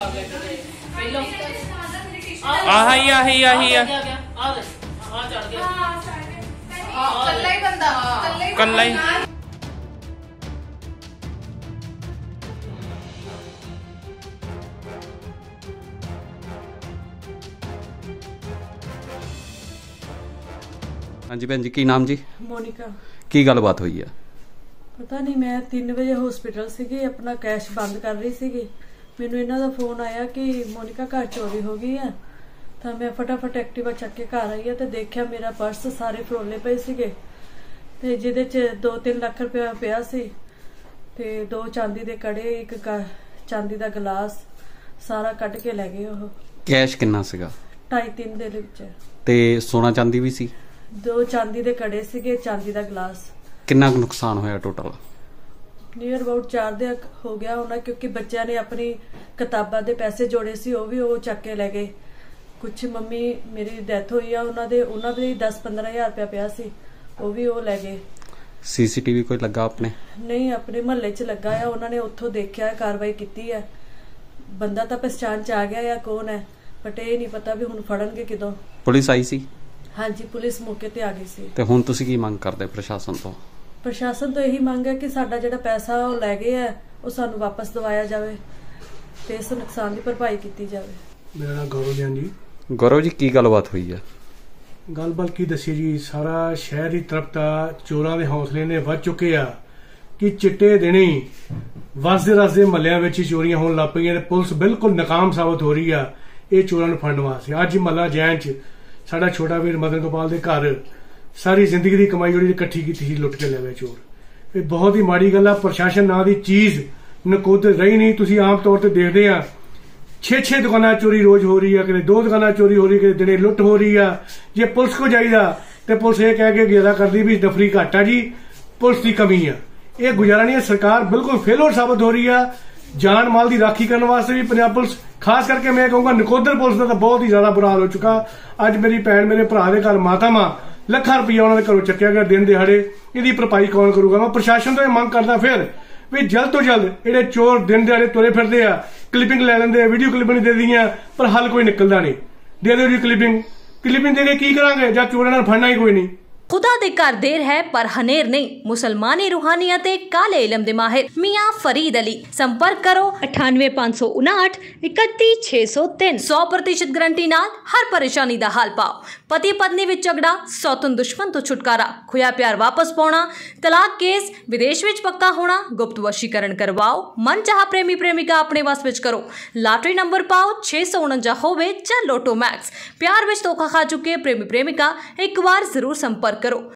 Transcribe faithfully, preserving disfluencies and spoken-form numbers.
ਆਹੀ ਆਹੀ ਆਹੀ ਆ ਕੱਲਾ ਹੀ ਬੰਦਾ ਕੱਲਾ ਹੀ। ਹਾਂਜੀ ਭੈਣ जी की नाम जी? ਮੋਨਿਕਾ। की गलबात हुई है? ਪਤਾ ਨਹੀਂ, ਮੈਂ तीन ਵਜੇ ਹਸਪੀਟਲ ਸੀਗੀ, ਆਪਣਾ ਕੈਸ਼ ਬੰਦ ਕਰ ਰਹੀ ਸੀਗੀ। ਮੈਨੂੰ ਇਹਨਾਂ ਦਾ ਫੋਨ ਆਇਆ ਕਿ ਮੋਨਿਕਾ ਘਰ ਚੋਰੀ ਹੋ ਗਈ ਆ। ਤਾਂ ਮੈਂ ਫਟਾਫਟ ਐਕਟਿਵਾ ਚੱਕ ਕੇ ਘਰ ਆਈ ਆ ਤੇ ਦੇਖਿਆ ਮੇਰਾ ਪਰਸ ਸਾਰੇ ਫਰੋਲੇ ਪਏ ਸੀਗੇ ਤੇ ਜਿਹਦੇ ਚ ਦੋ ਤਿੰਨ ਲੱਖ ਰੁਪਇਆ ਪਿਆ ਸੀ ਤੇ ਦੋ ਚਾਂਦੀ ਦੇ ਕੜੇ, ਇੱਕ ਚਾਂਦੀ ਦਾ ਗਲਾਸ, ਸਾਰਾ ਕੱਢ ਕੇ ਲੈ ਗਏ ਉਹ। ਕੈਸ਼ ਕਿੰਨਾ ਸੀਗਾ? ਢਾਈ ਤਿੰਨ ਦੇ ਵਿੱਚ। ਤੇ ਸੋਨਾ ਚਾਂਦੀ ਵੀ ਸੀ? ਦੋ ਚਾਂਦੀ ਦੇ ਕੜੇ ਸੀਗੇ, ਚਾਂਦੀ ਦਾ ਗਲਾਸ। ਕਿੰਨਾ ਕੁ ਨੁਕਸਾਨ ਹੋਇਆ ਟੋਟਲ? ਨੀਅਰ ਅਬਾਊਟ ਚਾਰ ਦੇ ਹੋ ਗਿਆ ਹੋਣਾ, ਕਿਉਂਕਿ ਬੱਚਿਆਂ ਨੇ ਆਪਣੀ ਕਿਤਾਬਾਂ ਦੇ ਪੈਸੇ ਜੋੜੇ ਸੀ, ਉਹ ਵੀ ਉਹ ਚੱਕ ਕੇ ਲੈ ਗਏ। ਕੁਛ ਮੰਮੀ ਮੇਰੀ ਡੈਥ ਹੋਈ ਆ, ਉਹਨਾਂ ਦੇ ਉਹਨਾਂ ਦੇ ਦਸ ਪੰਦਰਾਂ ਹਜ਼ਾਰ ਰੁਪਇਆ ਪਿਆ ਸੀ, ਉਹ ਵੀ ਉਹ ਲੈ ਗਏ। ਸੀਸੀਟੀਵੀ ਕੋਈ ਲੱਗਾ ਆਪਣੇ? ਨਹੀਂ, ਆਪਣੇ ਮਹੱਲੇ 'ਚ ਲੱਗਾ ਆ, ਉਹਨਾਂ ਨੇ ਉੱਥੋਂ ਦੇਖਿਆ, ਕਾਰਵਾਈ ਕੀਤੀ ਹੈ। ਬੰਦਾ ਤਾਂ ਪਛਾਣ 'ਚ ਆ ਗਿਆ ਆ ਕੌਣ ਹੈ, ਬਟ ਇਹ ਨਹੀਂ ਪਤਾ ਵੀ ਹੁਣ ਫੜਨਗੇ ਕਿਦੋਂ। ਪੁਲਿਸ ਆਈ ਸੀ? ਹਾਂਜੀ, ਪੁਲਿਸ ਮੌਕੇ ਤੇ ਆ ਗਈ ਸੀ। ਤੇ ਹੁਣ ਤੁਸੀਂ ਕੀ ਮੰਗ ਕਰਦੇ ਪ੍ਰਸ਼ਾਸਨ ਤੋਂ? ਪ੍ਰਸ਼ਾਸਨ ਤੋਂ ਇਹੀ ਮੰਗ ਹੈ ਕਿ ਸਾਡਾ ਜਿਹੜਾ ਪੈਸਾ ਉਹ ਲੈ ਗਏ ਹੈ ਉਹ ਸਾਨੂੰ ਵਾਪਸ ਦਿਵਾਇਆ ਜਾਵੇ ਤੇ ਇਸ ਨੁਕਸਾਨ ਦੀ ਭਰਪਾਈ ਕੀਤੀ ਜਾਵੇ। ਮੇਰਾ ਨਾਮ ਗੌਰਵ ਜੈਨ ਜੀ। ਗੌਰਵ ਜੀ ਕੀ ਗੱਲਬਾਤ ਹੋਈ ਹੈ? ਗੱਲਬਾਤ ਕੀ ਦੱਸੀ ਜੀ, ਸਾਰਾ ਸ਼ਹਿਰ ਦੀ ਤਰਫ ਤਾਂ ਚੋਰਾਂ ਦੇ ਹੌਸਲੇ ਨੇ ਵੱਧ ਚੁੱਕੇ ਆ ਕਿ ਚਿੱਟੇ ਦਿਨੇ ਹੀ ਵਸਦੇ ਰਸਦੇ ਮਹੱਲਿਆਂ ਵਿੱਚ ਚੋਰੀਆਂ ਹੋਣ ਲੱਗ ਪਈਆਂ ਤੇ ਪੁਲਿਸ ਬਿਲਕੁਲ ਨਾਕਾਮ ਸਾਬਤ ਹੋ ਰਹੀ ਆ ਇਹ ਚੋਰਾਂ ਨੂੰ ਫੜਨ ਵਾਸਤੇ। ਅੱਜ ਮਹੱਲਾ ਜੈਨ 'ਚ ਸਾਡਾ ਛੋਟਾ ਵੀਰ ਮਦਨ ਗੋਪਾਲ ਦੇ ਘਰ ਸਾਰੀ ਜ਼ਿੰਦਗੀ ਦੀ ਕਮਾਈ ਜਿਹੜੀ ਇਕੱਠੀ ਕੀਤੀ ਸੀ ਲੁੱਟ ਕੇ ਲੈ ਗਏ ਚੋਰ। ਇਹ ਬਹੁਤ ਹੀ ਮਾੜੀ ਗੱਲ ਆ। ਪ੍ਰਸ਼ਾਸਨ ਨਾਂ ਦੀ ਚੀਜ਼ ਨਕੋਦਰ ਰਹੀ ਨਹੀਂ। ਤੁਸੀਂ ਆਮ ਤੌਰ ਤੇ ਦੇਖਦੇ ਆ ਛੇ ਛੇ ਦੁਕਾਨਾਂ ਚੋਰੀ ਰੋਜ਼ ਹੋ ਰਹੀ ਆ, ਕਿਤੇ ਦੋ ਦੁਕਾਨਾਂ ਚੋਰੀ ਹੋ ਰਹੀ, ਕਿਤੇ ਦਿਨੇ ਲੁੱਟ ਹੋ ਰਹੀ ਆ। ਜੇ ਪੁਲਿਸ ਕੋ ਜਾਈਦਾ ਤੇ ਪੁਲਿਸ ਇਹ ਕਹਿ ਕੇ ਗਿਆਰਾ ਕਰਦੀ ਵੀ ਨਫਰੀ ਘੱਟ ਆ ਜੀ, ਪੁਲਿਸ ਦੀ ਕਮੀ ਆ। ਇਹ ਗੁਜ਼ਾਰਾ ਨਹੀਂ ਹੈ। ਸਰਕਾਰ ਬਿਲਕੁਲ ਫੇਲਰ ਸਾਬਤ ਹੋ ਰਹੀ ਆ। ਜਾਨ ਮਾਲ ਦੀ ਰਾਖੀ ਕਰਨ ਵਾਸਤੇ ਵੀ ਪੰਜਾਬ ਪੁਲਿਸ, ਖਾਸ ਕਰਕੇ ਮੈਂ ਕਹੂੰਗਾ ਨਕੋਦਰ ਪੁਲਿਸ ਦਾ ਤਾਂ ਬਹੁਤ ਹੀ ਜ਼ਿਆਦਾ ਬੁਰਾ ਹਾਲ ਹੋ ਚੁੱਕਾ। ਅੱਜ ਮੇਰੀ ਭੈਣ ਮੇਰੇ ਭਰਾ ਦੇ ਘਰ ਮਾਤਾਵਾਂ ਲੱਖਾਂ ਰੁਪਈਆ ਉਹਨਾਂ ਦੇ ਘਰੋਂ ਚੱਕਿਆ ਗਿਆ ਦਿਨ ਦਿਹਾੜੇ। ਇਹਦੀ ਭਰਪਾਈ ਕੌਣ ਕਰੂਗਾ? ਮੈਂ ਪ੍ਰਸ਼ਾਸਨ ਤੋਂ ਇਹ ਮੰਗ ਕਰਦਾ ਫਿਰ ਵੀ ਜਲਦ ਤੋਂ ਜਲਦ ਜਿਹੜੇ ਚੋਰ ਦਿਨ ਦਿਹਾੜੇ ਤੁਰੇ ਫਿਰਦੇ ਆ, ਕਲਿੱਪਿੰਗ ਲੈ ਲੈਂਦੇ ਆ, ਵੀਡੀਓ ਕਲਿੱਪਿੰਗ ਦੇ ਦੀਆਂ, ਪਰ ਹੱਲ ਕੋਈ ਨਿਕਲਦਾ ਨਹੀਂ। ਦੇ ਦਿਓ ਜੀ ਕਲਿੱਪਿੰਗ, ਕਲਿੱਪਿੰਗ ਦੇ ਕੇ ਕੀ ਕਰਾਂਗੇ ਜਦ ਚੋਰਾਂ ਨਾਲ ਫੜਨਾ ਹੀ ਕੋਈ ਨਹੀਂ। खुदा दे घर देर है पर हनेर नहीं। मुसलमानी रूहानियत काले इलम दे माहिर मियां फरीद अली। संपर्क करो अठानवे पांच सौ उनाहठ इकती छे सौ तीन। सौ प्रतिशत गारंटी नाल हर परेशानी दा हल पाओ। पति पत्नी विच झगड़ा, सौतन दुश्मन तो छुटकारा, खोया प्यार वापस पाउणा, तलाक केस, विदेश विच पक्का होना, गुप्त वशीकरण करवाओ, मन चाह प्रेमी प्रेमिका अपने वस विच करो, लाटरी नंबर पाओ छे सौ उनंजा होवे च लोटो मैक्स। प्यार विच धोखा खा चुके प्रेमी प्रेमिका एक बार जरूर संपर्क करो।